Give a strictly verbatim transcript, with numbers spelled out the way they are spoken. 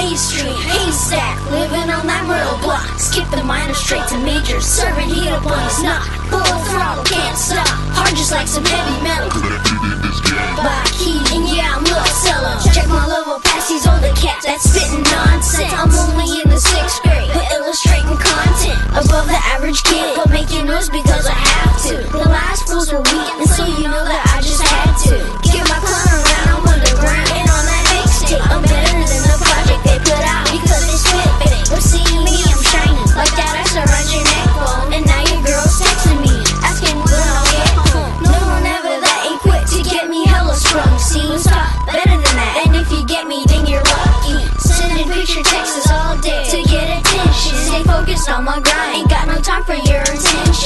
A Street, haystack, living on that Myrtle block. Skip the minor straight to major, serving heat up on his knock. Full throttle, can't stop, hard just like some heavy metal. By key, and yeah, I'm Lil Cello. Check my level past these older cats that's spitting nonsense. I'm only in the sixth grade, but illustrating content above the average kid, but making noise because I have to. The last fools were weak, and so you know that I just had to get my clown around, I'm underground. And on that mixtape, I'm better than the project they put out, because they spit fake. But seeing me, I'm shining like that ice around your neck bone. And now your girl's texting me, asking when I'll get home. No one ever that ain't quick to get me hella sprung. See, stop better than that, and if you get me, then you're lucky. Sending picture texts all day to get attention. Stay focused on my grind, ain't got no time for your attention.